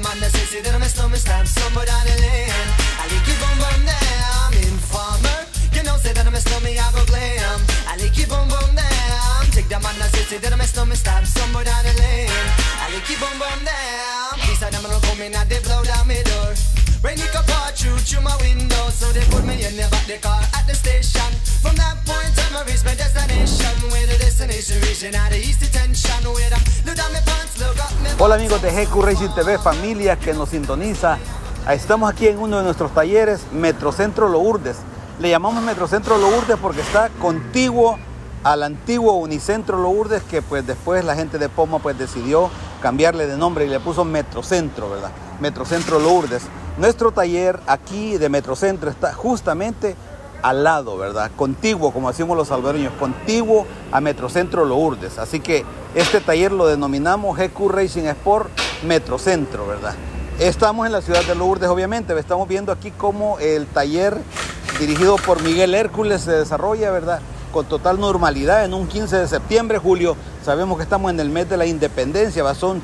man that says that I'm a snowman, stab somewhere down the lane. I like you boom boom damn, informer. You know say that I'm a snowman, I go glam. I like you boom boom damn. Take the man that says that I'm a snowman, stab somewhere down the lane. I like you boom boom damn. These are them gonna come in and they blow down my door. Rain it can pour through my window, so they put me in the back the car at the station. From that point on I reach my destination, where the destination region at the east detention, where I look down my pants, look up my... Hola amigos de GQ Racing TV, familia que nos sintoniza. Estamos aquí en uno de nuestros talleres, Metrocentro Lourdes. Le llamamos Metrocentro Lourdes porque está contiguo al antiguo Unicentro Lourdes, que pues después la gente de Poma pues decidió cambiarle de nombre y le puso Metrocentro, ¿verdad? Metrocentro Lourdes. Nuestro taller aquí de Metrocentro está justamente al lado, ¿verdad? Contiguo, como decimos los salvadoreños, contiguo a Metrocentro Lourdes. Así que este taller lo denominamos GQ Racing Sport Metrocentro, ¿verdad? Estamos en la ciudad de Lourdes, obviamente. Estamos viendo aquí cómo el taller dirigido por Miguel Hércules se desarrolla, ¿verdad? Con total normalidad en un 15 de septiembre, Julio. Sabemos que estamos en el mes de la independencia, ¿va? Son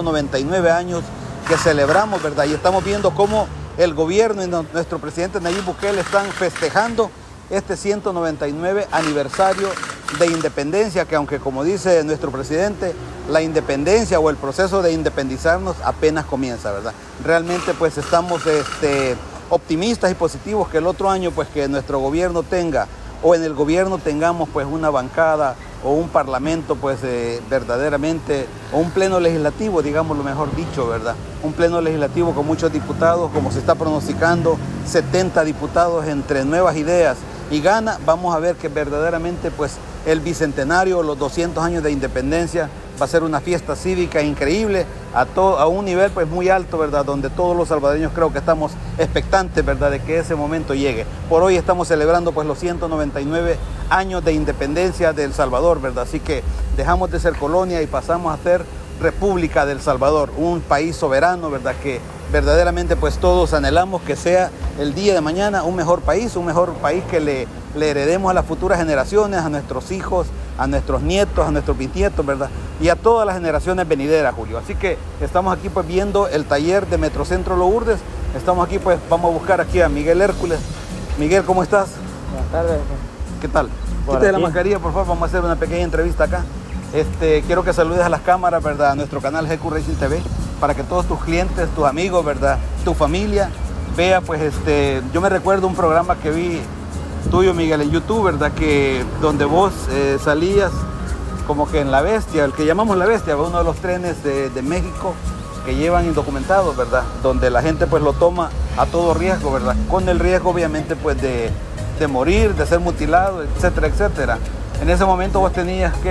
199 años que celebramos, ¿verdad? Y estamos viendo cómo el gobierno y nuestro presidente Nayib Bukele están festejando este 199 aniversario de independencia, que aunque como dice nuestro presidente, la independencia o el proceso de independizarnos apenas comienza, ¿verdad? Realmente pues estamos optimistas y positivos que el otro año pues que nuestro gobierno tenga, o en el gobierno tengamos pues una bancada o un parlamento pues verdaderamente, o un pleno legislativo, digamos lo mejor dicho, ¿verdad? Un pleno legislativo con muchos diputados, como se está pronosticando, 70 diputados entre Nuevas Ideas y Gana. Vamos a ver que verdaderamente pues el bicentenario, los 200 años de independencia, va a ser una fiesta cívica increíble a un nivel pues muy alto, ¿verdad? Donde todos los salvadoreños creo que estamos expectantes, ¿verdad? De que ese momento llegue. Por hoy estamos celebrando pues los 199 años de independencia de El Salvador, ¿verdad? Así que dejamos de ser colonia y pasamos a ser República del Salvador, un país soberano, ¿verdad? Que verdaderamente pues todos anhelamos que sea el día de mañana un mejor país que le heredemos a las futuras generaciones, a nuestros hijos, a nuestros nietos, a nuestros bisnietos, ¿verdad? Y a todas las generaciones venideras, Julio. Así que estamos aquí pues viendo el taller de Metrocentro Lourdes. Estamos aquí pues, vamos a buscar aquí a Miguel Hércules. Miguel, ¿cómo estás? Buenas tardes. ¿Qué tal? Quítate la mascarilla, por favor, vamos a hacer una pequeña entrevista acá. Quiero que saludes a las cámaras, ¿verdad? A nuestro canal GQ Racing TV, para que todos tus clientes, tus amigos, ¿verdad? Tu familia vea, pues, yo me recuerdo un programa que vi tuyo, Miguel, en YouTube, ¿verdad? Que donde vos salías como que en La Bestia, el que llamamos La Bestia, uno de los trenes de México que llevan indocumentados, ¿verdad? Donde la gente pues lo toma a todo riesgo, ¿verdad? Con el riesgo obviamente pues de morir, de ser mutilado, etcétera, etcétera. En ese momento vos tenías que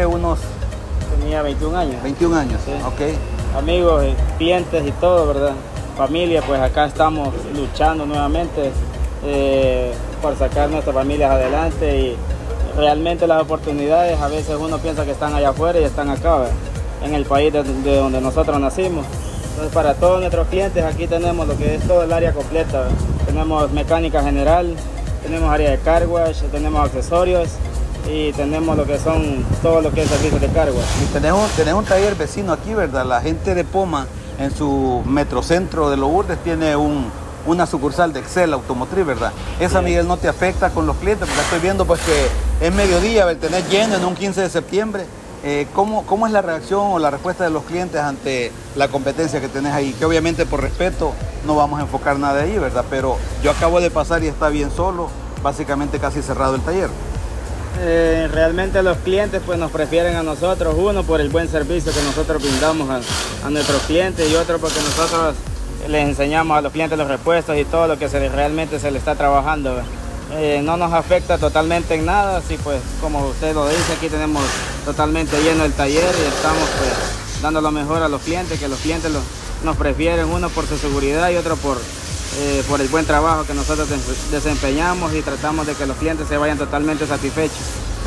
Tenía 21 años. 21 años, sí. Ok. Amigos, clientes y todo, ¿verdad? Familia, pues acá estamos luchando nuevamente por sacar nuestras familias adelante, y realmente las oportunidades a veces uno piensa que están allá afuera y están acá, ¿verdad? En el país de donde nosotros nacimos. Entonces para todos nuestros clientes aquí tenemos lo que es todo el área completa, ¿verdad? Tenemos mecánica general, tenemos área de car wash, tenemos accesorios y tenemos lo que son todo lo que es servicios de car wash. Y tenés un taller vecino aquí, ¿verdad? La gente de Poma en su Metrocentro de Lourdes tiene una sucursal de Excel Automotriz, ¿verdad? Esa, sí. Miguel, no te afecta con los clientes, porque estoy viendo pues que es mediodía, el tener lleno en un 15 de septiembre. ¿Cómo es la reacción o la respuesta de los clientes ante la competencia que tenés ahí? Que obviamente por respeto no vamos a enfocar nada ahí, ¿verdad? Pero yo acabo de pasar y está bien solo, básicamente casi cerrado el taller. Realmente los clientes pues nos prefieren a nosotros, uno por el buen servicio que nosotros brindamos a nuestros clientes, y otro porque nosotros les enseñamos a los clientes los repuestos y todo lo que realmente se les está trabajando. No nos afecta totalmente en nada, así pues como usted lo dice, aquí tenemos totalmente lleno el taller y estamos pues dando lo mejor a los clientes, que los clientes nos prefieren, uno por su seguridad y otro por el buen trabajo que nosotros desempeñamos, y tratamos de que los clientes se vayan totalmente satisfechos.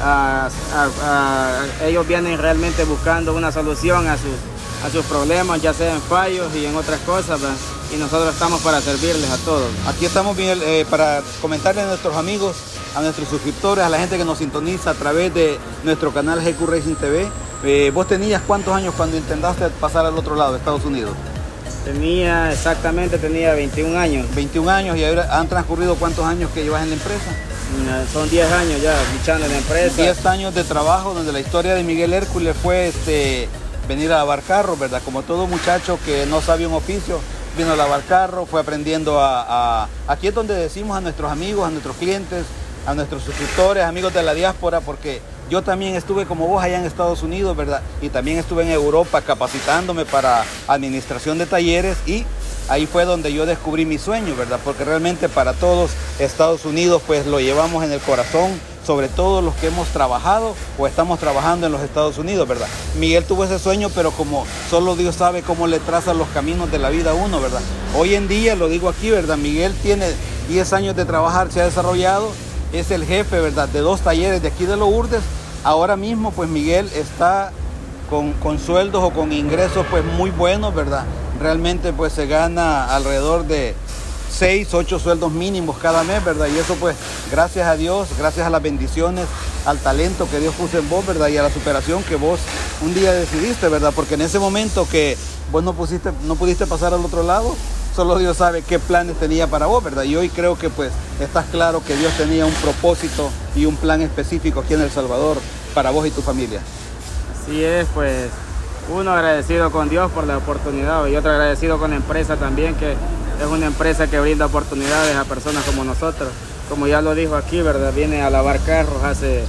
Ellos vienen realmente buscando una solución a sus problemas, ya sea en fallos y en otras cosas, ¿verdad? Y nosotros estamos para servirles a todos. Aquí estamos, Miguel, para comentarle a nuestros amigos, a nuestros suscriptores, a la gente que nos sintoniza a través de nuestro canal GQ Racing TV. ¿Vos tenías cuántos años cuando intentaste pasar al otro lado de Estados Unidos? Tenía 21 años. 21 años, y ahora han transcurrido ¿cuántos años que llevas en la empresa? Son 10 años ya luchando en la empresa. 10 años de trabajo, donde la historia de Miguel Hércules fue venir a lavar carros, ¿verdad? Como todo muchacho que no sabe un oficio, vino a lavar carros, fue aprendiendo Aquí es donde decimos a nuestros amigos, a nuestros clientes, a nuestros suscriptores, amigos de la diáspora, porque yo también estuve como vos allá en Estados Unidos, ¿verdad? Y también estuve en Europa capacitándome para administración de talleres, y ahí fue donde yo descubrí mi sueño, ¿verdad? Porque realmente para todos Estados Unidos pues lo llevamos en el corazón, sobre todo los que hemos trabajado o estamos trabajando en los Estados Unidos, ¿verdad? Miguel tuvo ese sueño, pero como solo Dios sabe cómo le traza los caminos de la vida a uno, ¿verdad? Hoy en día, lo digo aquí, ¿verdad? Miguel tiene 10 años de trabajar, se ha desarrollado, es el jefe, ¿verdad?, de 2 talleres de aquí de Lourdes. Ahora mismo pues Miguel está con sueldos o con ingresos pues muy buenos, ¿verdad? Realmente pues se gana alrededor de 6, 8 sueldos mínimos cada mes, ¿verdad? Y eso pues gracias a Dios, gracias a las bendiciones, al talento que Dios puso en vos, ¿verdad? Y a la superación que vos un día decidiste, ¿verdad? Porque en ese momento que vos no pudiste pasar al otro lado, solo Dios sabe qué planes tenía para vos, ¿verdad? Y hoy creo que pues estás claro que Dios tenía un propósito y un plan específico aquí en El Salvador para vos y tu familia. Así es, pues uno agradecido con Dios por la oportunidad y otro agradecido con la empresa también, que es una empresa que brinda oportunidades a personas como nosotros. Como ya lo dijo aquí, ¿verdad? Viene a lavar carros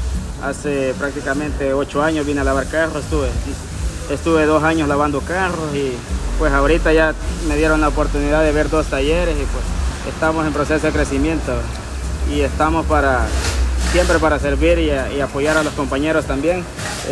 hace prácticamente 8 años, vine a lavar carros, estuve 2 años lavando carros, y pues ahorita ya me dieron la oportunidad de ver 2 talleres, y pues estamos en proceso de crecimiento y estamos siempre para servir y apoyar a los compañeros también.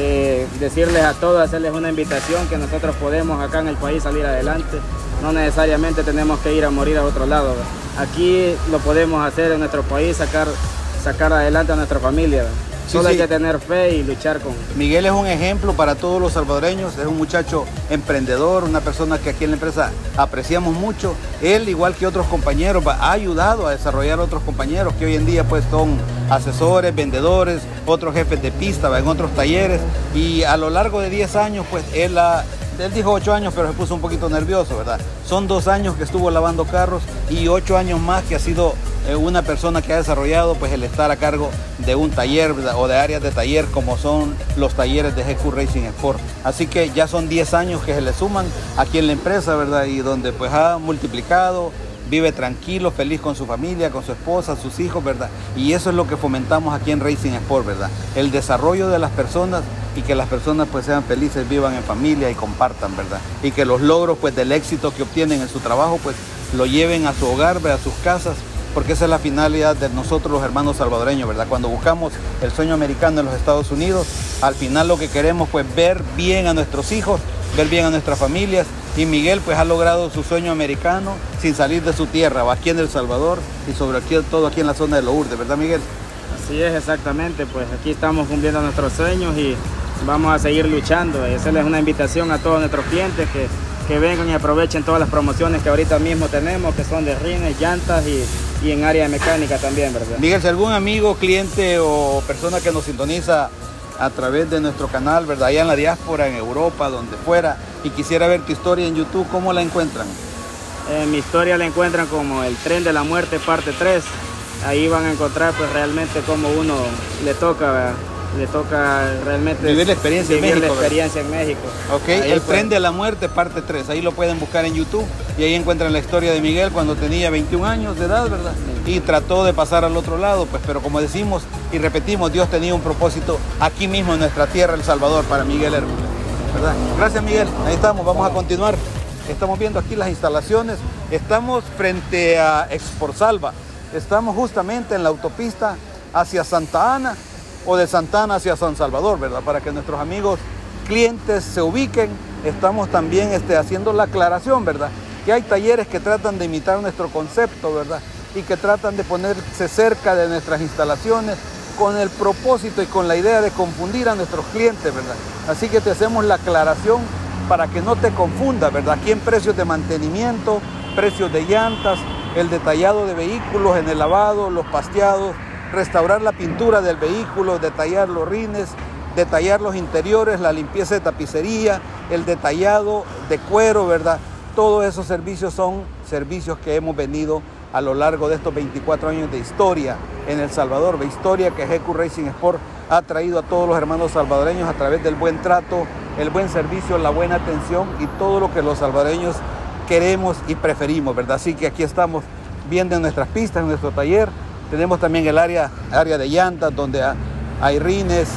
Decirles a todos, hacerles una invitación, que nosotros podemos acá en el país salir adelante. No necesariamente tenemos que ir a morir a otro lado. Aquí lo podemos hacer en nuestro país, sacar adelante a nuestra familia. Solo hay que tener fe y luchar con... Miguel es un ejemplo para todos los salvadoreños, es un muchacho emprendedor, una persona que aquí en la empresa apreciamos mucho. Él, igual que otros compañeros, ha ayudado a desarrollar otros compañeros que hoy en día pues son asesores, vendedores, otros jefes de pista, en otros talleres. Y a lo largo de 10 años, pues él dijo 8 años, pero se puso un poquito nervioso, ¿verdad? Son 2 años que estuvo lavando carros y 8 años más que ha sido una persona que ha desarrollado pues el estar a cargo de un taller, ¿verdad?, o de áreas de taller como son los talleres de GQ Racing Sport. Así que ya son 10 años que se le suman aquí en la empresa, ¿verdad? Y donde pues ha multiplicado, vive tranquilo, feliz con su familia, con su esposa, sus hijos, ¿verdad? Y eso es lo que fomentamos aquí en Racing Sport, ¿verdad? El desarrollo de las personas, y que las personas pues sean felices, vivan en familia y compartan, ¿verdad? Y que los logros pues del éxito que obtienen en su trabajo pues lo lleven a su hogar, ¿verdad?, a sus casas, porque esa es la finalidad de nosotros los hermanos salvadoreños, ¿verdad? Cuando buscamos el sueño americano en los Estados Unidos, al final lo que queremos pues ver bien a nuestros hijos, ver bien a nuestras familias, y Miguel pues ha logrado su sueño americano sin salir de su tierra, aquí en El Salvador y sobre todo aquí en la zona de Lourdes, ¿verdad, Miguel? Así es, exactamente, pues aquí estamos cumpliendo nuestros sueños y vamos a seguir luchando. Y hacerles una invitación a todos nuestros clientes que vengan y aprovechen todas las promociones que ahorita mismo tenemos, que son de rines, llantas y en área de mecánica también, ¿verdad? Miguel, si algún amigo, cliente o persona que nos sintoniza a través de nuestro canal, ¿verdad?, allá en la diáspora, en Europa, donde fuera, y quisiera ver tu historia en YouTube, ¿cómo la encuentran? Mi historia la encuentran como El Tren de la Muerte, parte 3. Ahí van a encontrar pues realmente cómo uno le toca realmente vivir la experiencia en México. Ok, El Tren de la Muerte, parte 3. Ahí lo pueden buscar en YouTube y ahí encuentran la historia de Miguel cuando tenía 21 años de edad, ¿verdad? Y trató de pasar al otro lado, pues, pero como decimos y repetimos, Dios tenía un propósito aquí mismo en nuestra tierra, El Salvador, para Miguel Hércules, ¿verdad? Gracias, Miguel. Ahí estamos, vamos a continuar. Estamos viendo aquí las instalaciones. Estamos frente a Exporsalva. Estamos justamente en la autopista hacia Santa Ana, o de Santa Ana hacia San Salvador, ¿verdad? Para que nuestros amigos clientes se ubiquen. Estamos también haciendo la aclaración, ¿verdad?, que hay talleres que tratan de imitar nuestro concepto, ¿verdad?, y que tratan de ponerse cerca de nuestras instalaciones con el propósito y con la idea de confundir a nuestros clientes, ¿verdad? Así que te hacemos la aclaración para que no te confundas, ¿verdad? Aquí en precios de mantenimiento, precios de llantas, el detallado de vehículos en el lavado, los pasteados, restaurar la pintura del vehículo, detallar los rines, detallar los interiores, la limpieza de tapicería, el detallado de cuero, ¿verdad? todos esos servicios son servicios que hemos venido a lo largo de estos 24 años de historia en El Salvador, de historia que GQ Racing Sport ha traído a todos los hermanos salvadoreños a través del buen trato, el buen servicio, la buena atención y todo lo que los salvadoreños queremos y preferimos, ¿verdad? Así que aquí estamos viendo en nuestras pistas, en nuestro taller. Tenemos también el área de llantas donde hay rines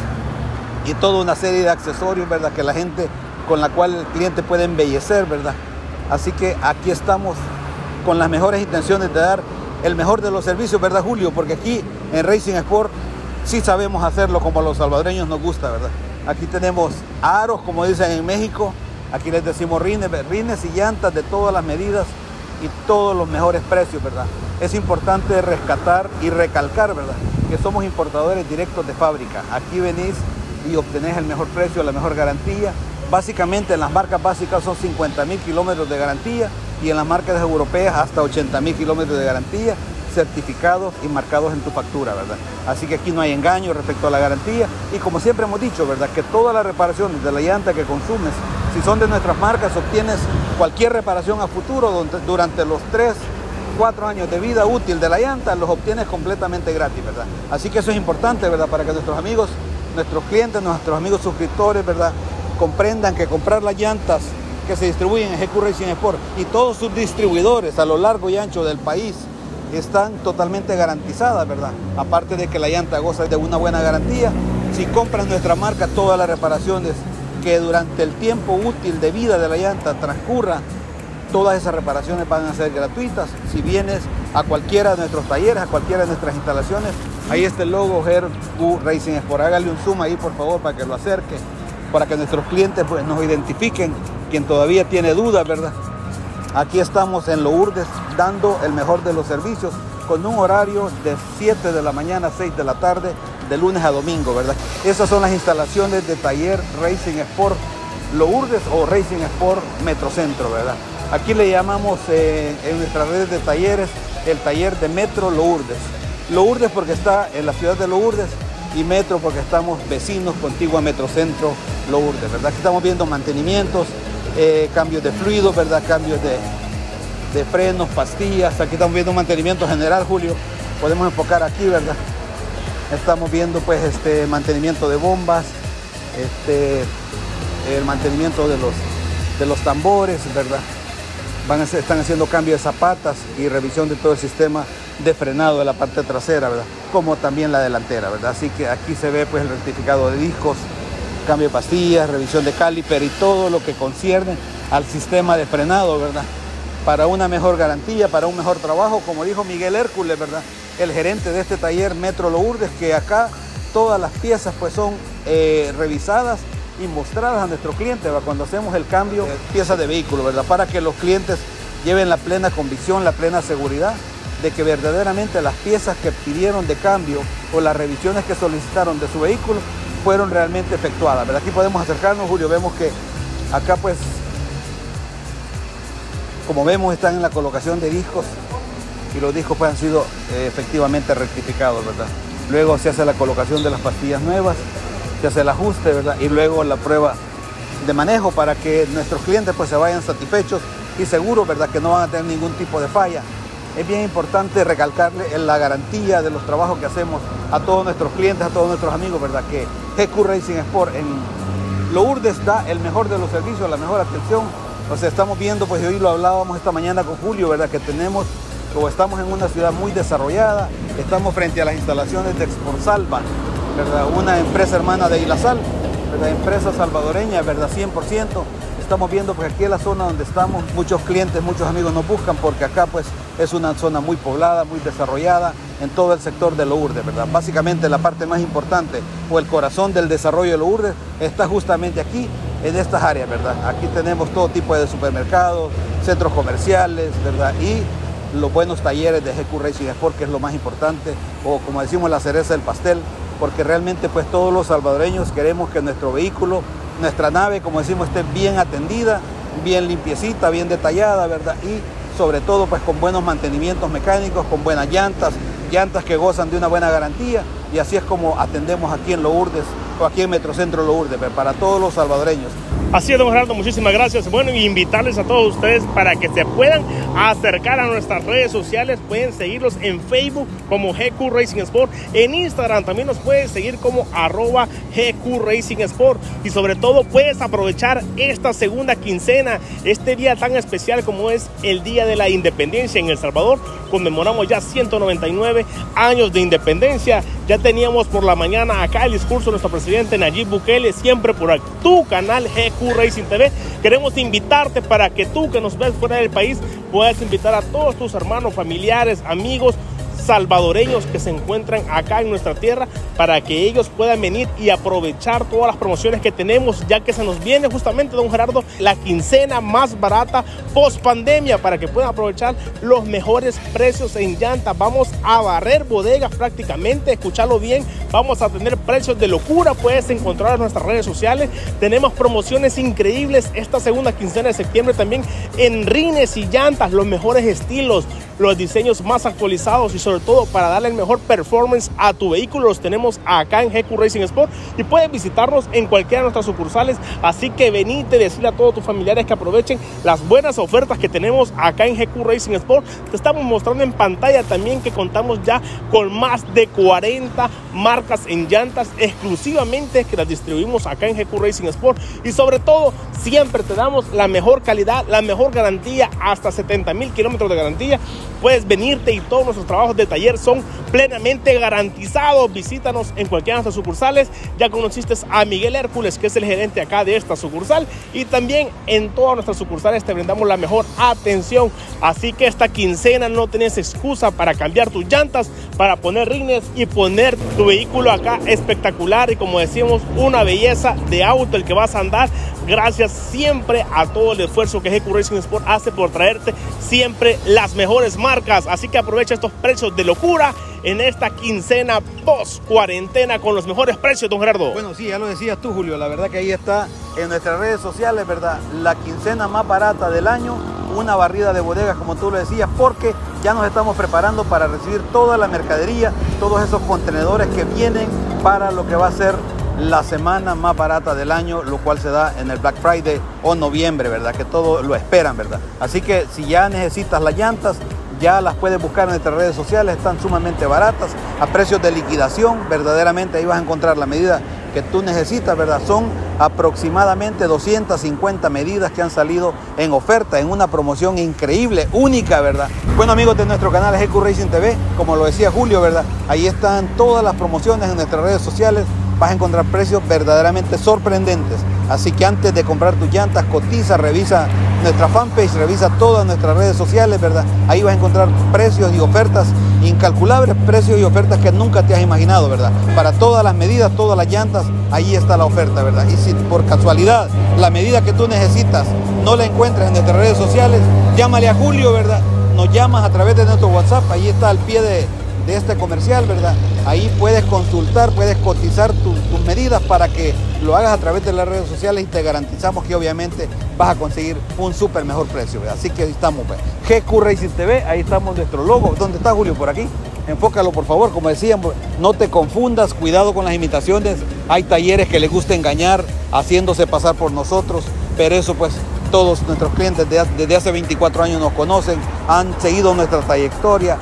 y toda una serie de accesorios, ¿verdad? Que la gente, con la cual el cliente puede embellecer, ¿verdad? Así que aquí estamos con las mejores intenciones de dar el mejor de los servicios, ¿verdad, Julio? Porque aquí en Racing Sport sí sabemos hacerlo como a los salvadoreños nos gusta, ¿verdad? Aquí tenemos aros, como dicen en México. Aquí les decimos rines y llantas de todas las medidas y todos los mejores precios, ¿verdad? Es importante rescatar y recalcar, ¿verdad? Que somos importadores directos de fábrica. Aquí venís y obtenés el mejor precio, la mejor garantía. Básicamente en las marcas básicas son 50.000 kilómetros de garantía y en las marcas europeas hasta 80.000 kilómetros de garantía, certificados y marcados en tu factura, ¿verdad? Así que aquí no hay engaño respecto a la garantía y como siempre hemos dicho, ¿verdad? Que todas las reparaciones de la llanta que consumes, si son de nuestras marcas, obtienes cualquier reparación a futuro durante los 3-4 años de vida útil de la llanta, los obtienes completamente gratis, ¿verdad? Así que eso es importante, ¿verdad? Para que nuestros amigos, nuestros clientes, nuestros amigos suscriptores, ¿verdad? Comprendan que comprar las llantas que se distribuyen en GQ Racing Sport y todos sus distribuidores a lo largo y ancho del país están totalmente garantizadas, ¿verdad? Aparte de que la llanta goza de una buena garantía, si compras nuestra marca, todas las reparaciones que durante el tiempo útil de vida de la llanta transcurra, todas esas reparaciones van a ser gratuitas. Si vienes a cualquiera de nuestros talleres, a cualquiera de nuestras instalaciones, ahí está el logo GQ Racing Sport. Hágale un zoom ahí, por favor, para que lo acerque, para que nuestros clientes pues, nos identifiquen, quien todavía tiene dudas, ¿verdad? Aquí estamos en Lourdes dando el mejor de los servicios con un horario de 7 de la mañana a 6 de la tarde, de lunes a domingo, ¿verdad? Esas son las instalaciones de taller Racing Sport Lourdes o Racing Sport Metrocentro, ¿verdad? Aquí le llamamos en nuestras redes de talleres el taller de Metro Lourdes. Lourdes porque está en la ciudad de Lourdes y Metro porque estamos vecinos contigua a Metrocentro Lourdes, ¿verdad? Aquí estamos viendo mantenimientos, cambios de fluidos, ¿verdad? Cambios de frenos, pastillas. Aquí estamos viendo mantenimiento general, Julio. Podemos enfocar aquí, ¿verdad? Estamos viendo pues mantenimiento de bombas, el mantenimiento de los tambores, ¿verdad? Están haciendo cambio de zapatas y revisión de todo el sistema de frenado de la parte trasera, ¿verdad? Como también la delantera, ¿verdad? Así que aquí se ve pues el rectificado de discos, cambio de pastillas, revisión de caliper y todo lo que concierne al sistema de frenado, ¿verdad? Para una mejor garantía, para un mejor trabajo, como dijo Miguel Hércules, ¿verdad? El gerente de este taller Metro Lourdes, que acá todas las piezas pues son revisadas y mostradas a nuestro cliente, ¿verdad? Cuando hacemos el cambio de piezas de vehículo, ¿verdad? Para que los clientes lleven la plena convicción, la plena seguridad de que verdaderamente las piezas que pidieron de cambio o las revisiones que solicitaron de su vehículo fueron realmente efectuadas, ¿verdad? Aquí podemos acercarnos, Julio, vemos que acá pues, como vemos, están en la colocación de discos y los discos pues han sido efectivamente rectificados, ¿verdad? Luego se hace la colocación de las pastillas nuevas, se hace el ajuste, ¿verdad? Y luego la prueba de manejo para que nuestros clientes pues se vayan satisfechos y seguros, ¿verdad? Que no van a tener ningún tipo de falla. Es bien importante recalcarle la garantía de los trabajos que hacemos a todos nuestros clientes, a todos nuestros amigos, ¿verdad? Que GQ Racing Sport en Lourdes da el mejor de los servicios, la mejor atención. O sea, estamos viendo, pues hoy lo hablábamos esta mañana con Julio, ¿verdad? Que estamos en una ciudad muy desarrollada, estamos frente a las instalaciones de Exporsalva, ¿verdad? Una empresa hermana de Ilasal, ¿verdad? Empresa salvadoreña, ¿verdad? 100%. Estamos viendo pues aquí en la zona donde estamos, muchos clientes, muchos amigos nos buscan porque acá pues es una zona muy poblada, muy desarrollada en todo el sector de Lourdes, ¿verdad? Básicamente la parte más importante o el corazón del desarrollo de Lourdes está justamente aquí, en estas áreas, ¿verdad? Aquí tenemos todo tipo de supermercados, centros comerciales, ¿verdad? Y los buenos talleres de GQ Racing Sport, que es lo más importante, o como decimos, la cereza del pastel, porque realmente pues todos los salvadoreños queremos que nuestro vehículo, nuestra nave, como decimos, esté bien atendida, bien limpiecita, bien detallada, ¿verdad? Y sobre todo pues con buenos mantenimientos mecánicos, con buenas llantas que gozan de una buena garantía, y así es como atendemos aquí en Lourdes aquí en Metrocentro Lourdes, para todos los salvadoreños. Así es, don Gerardo, muchísimas gracias. Bueno, y invitarles a todos ustedes para que se puedan acercar a nuestras redes sociales. Pueden seguirlos en Facebook como GQ Racing Sport. En Instagram también nos puedes seguir como @GQ Racing Sport. Y sobre todo puedes aprovechar esta segunda quincena, este día tan especial como es el Día de la Independencia en El Salvador. Conmemoramos ya 199 años de independencia. Ya teníamos por la mañana acá el discurso de nuestro presidente Nayib Bukele, siempre por tu canal GQ Racing TV. Queremos invitarte para que tú que nos ves fuera del país puedas invitar a todos tus hermanos, familiares, amigos salvadoreños que se encuentran acá en nuestra tierra, para que ellos puedan venir y aprovechar todas las promociones que tenemos, ya que se nos viene justamente, don Gerardo, la quincena más barata post pandemia, para que puedan aprovechar los mejores precios en llantas. Vamos a barrer bodegas prácticamente, escucharlo bien, vamos a tener precios de locura. Puedes encontrar en nuestras redes sociales, tenemos promociones increíbles esta segunda quincena de septiembre también en rines y llantas, los mejores estilos, los diseños más actualizados y sobre todo para darle el mejor performance a tu vehículo. Los tenemos acá en GQ Racing Sport y puedes visitarnos en cualquiera de nuestras sucursales. Así que venite, decirle a todos tus familiares que aprovechen las buenas ofertas que tenemos acá en GQ Racing Sport. Te estamos mostrando en pantalla también que contamos ya con más de 40 marcas en llantas exclusivamente que las distribuimos acá en GQ Racing Sport, y sobre todo siempre te damos la mejor calidad, la mejor garantía, hasta 70,000 kilómetros de garantía. Puedes venirte y todos nuestros trabajos de taller son plenamente garantizados. Visítanos en cualquiera de nuestras sucursales. Ya conociste a Miguel Hércules, que es el gerente acá de esta sucursal, y también en todas nuestras sucursales te brindamos la mejor atención. Así que esta quincena no tienes excusa para cambiar tus llantas, para poner rines y poner tu vehículo acá espectacular, y como decimos, una belleza de auto el que vas a andar, gracias siempre a todo el esfuerzo que GQ Racing Sport hace por traerte siempre las mejores marcas. Así que aprovecha estos precios de locura en esta quincena post cuarentena con los mejores precios, don Gerardo. Bueno, sí, ya lo decías tú, Julio, la verdad que ahí está en nuestras redes sociales, ¿verdad? La quincena más barata del año, una barrida de bodegas, como tú lo decías, porque ya nos estamos preparando para recibir toda la mercadería, todos esos contenedores que vienen para lo que va a ser la semana más barata del año, lo cual se da en el Black Friday o noviembre, ¿verdad? Que todos lo esperan, ¿verdad? Así que si ya necesitas las llantas, ya las puedes buscar en nuestras redes sociales, están sumamente baratas, a precios de liquidación, verdaderamente ahí vas a encontrar la medida que tú necesitas, ¿verdad? Son aproximadamente 250 medidas que han salido en oferta, en una promoción increíble, única, ¿verdad? Bueno, amigos de nuestro canal GQ Racing TV, como lo decía Julio, ¿verdad? Ahí están todas las promociones en nuestras redes sociales. Vas a encontrar precios verdaderamente sorprendentes. Así que antes de comprar tus llantas, cotiza, revisa nuestra fanpage, revisa todas nuestras redes sociales, ¿verdad? Ahí vas a encontrar precios y ofertas incalculables, precios y ofertas que nunca te has imaginado, ¿verdad? Para todas las medidas, todas las llantas, ahí está la oferta, ¿verdad? Y si por casualidad la medida que tú necesitas no la encuentras en nuestras redes sociales, llámale a Julio, ¿verdad? Nos llamas a través de nuestro WhatsApp, ahí está al pie de este comercial, ¿verdad? Ahí puedes consultar, puedes cotizar tus medidas para que lo hagas a través de las redes sociales, y te garantizamos que obviamente vas a conseguir un súper mejor precio, ¿verdad? Así que ahí estamos, pues. GQ Racing TV, ahí estamos nuestro logo. ¿Dónde está, Julio? Por aquí. Enfócalo, por favor, como decíamos, no te confundas, cuidado con las imitaciones. Hay talleres que les gusta engañar haciéndose pasar por nosotros, pero eso pues todos nuestros clientes desde hace 24 años nos conocen, han seguido nuestra trayectoria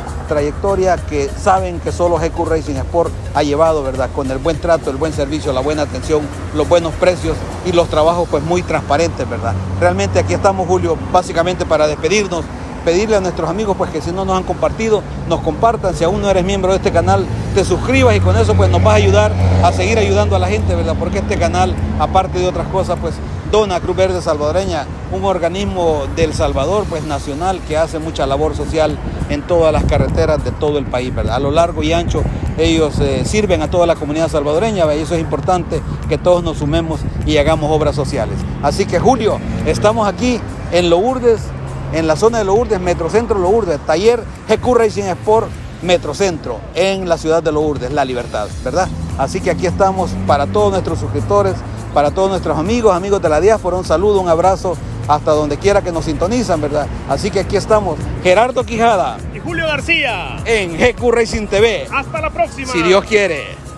que saben que solo GQ Racing Sport ha llevado, ¿verdad? Con el buen trato, el buen servicio, la buena atención, los buenos precios y los trabajos pues muy transparentes, ¿verdad? Realmente aquí estamos, Julio, básicamente para despedirnos, pedirle a nuestros amigos pues que si no nos han compartido, nos compartan. Si aún no eres miembro de este canal, te suscribas, y con eso pues nos vas a ayudar a seguir ayudando a la gente, ¿verdad? Porque este canal, aparte de otras cosas, pues dona a Cruz Verde Salvadoreña, un organismo del Salvador, pues nacional, que hace mucha labor social en todas las carreteras de todo el país, ¿verdad? A lo largo y ancho ellos sirven a toda la comunidad salvadoreña, ¿verdad? Y eso es importante, que todos nos sumemos y hagamos obras sociales. Así que, Julio, estamos aquí en Lourdes, en la zona de Lourdes, Metrocentro Lourdes, taller GQ Racing Sport Metrocentro, en la ciudad de Lourdes, La Libertad, ¿verdad? Así que aquí estamos para todos nuestros suscriptores, para todos nuestros amigos de la diáspora, un saludo, un abrazo, hasta donde quiera que nos sintonizan, ¿verdad? Así que aquí estamos, Gerardo Quijada y Julio García en GQ Racing TV. Hasta la próxima. Si Dios quiere.